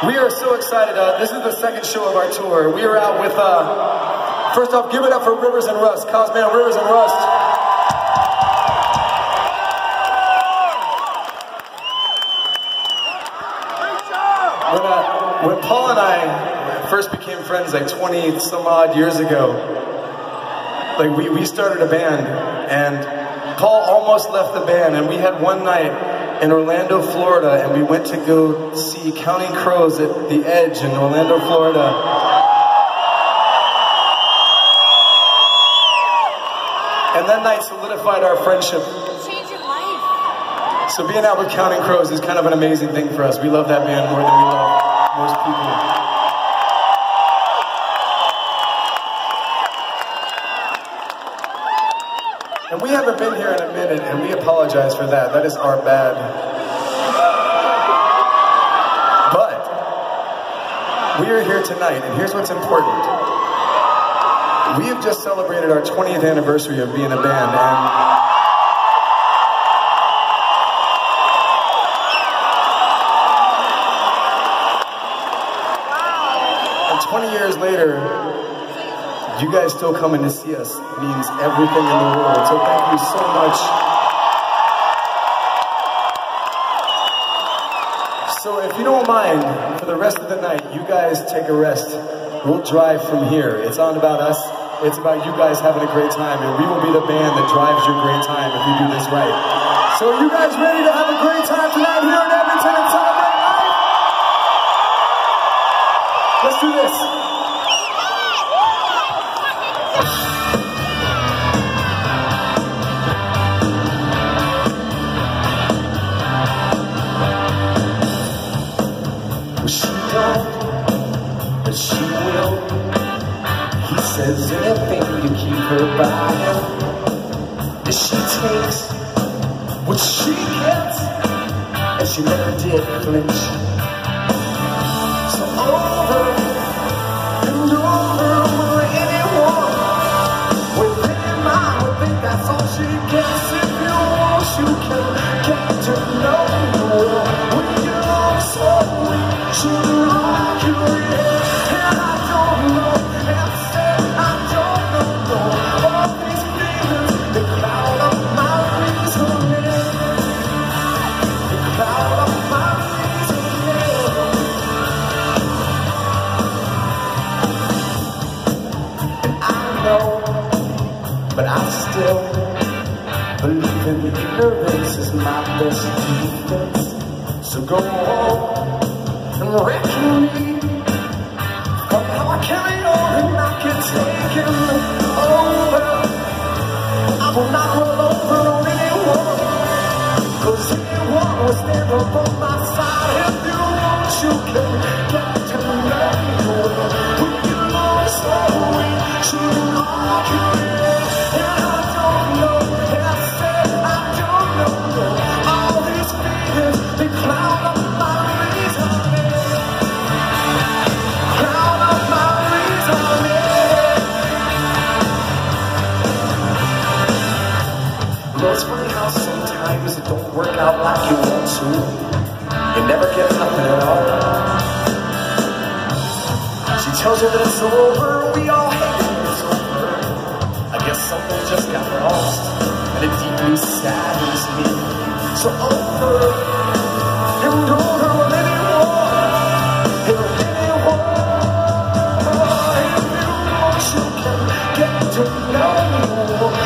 We are so excited. This is the second show of our tour. We are out with, first off, give it up for Rivers and Rust. Cosman, Rivers and Rust. When Paul and I first became friends like 20 some odd years ago, like we started a band, and Paul almost left the band, and we had one night in Orlando, Florida, and we went to go see Counting Crows at the Edge in Orlando, Florida. And that night solidified our friendship. Change your life. So being out with Counting Crows is kind of an amazing thing for us. We love that band more than we love most people. And we haven't been here in a minute, and we apologize for that. That is our bad. But we are here tonight, and here's what's important. We have just celebrated our 20th anniversary of being a band, and 20 years later, you guys still coming to see us means everything in the world. So thank you so much. So if you don't mind, for the rest of the night, you guys take a rest. We'll drive from here. It's not about us. It's about you guys having a great time. And we will be the band that drives your great time if you do this right. So are you guys ready to have a great time tonight here in Edmonton and celebrate life? Let's do this. But she will. He says anything to keep her by him. And she takes what she gets, and she never did flinch. So over and over will anyone with any mind would think that's all she gets. If you want, you can get to know the world. When you're so weak, she rock you in. And I don't know, and say I don't know. All these feelings, they cloud up my reasoning. They cloud up my reasoning. And I know, but I still believe in ignorance is my best defense. So go on and wreck me. How I carry on and I can take him over. I will not roll over on anyone, 'cause anyone was never on my side. If you want, you can get to know me. When you look so weak, she knock you in. And I don't know, and I said I don't know. All these feelings, they cloud up my reasoning. Cloud up my reasoning. Well, it's funny how sometimes it don't work out like you want to. You never get nothing at all. She tells you that it's over, we all hate it, it's over. I guess something just got lost, and it deeply saddens me. So over and over with anyone, if anyone, if you want, you can get to know me.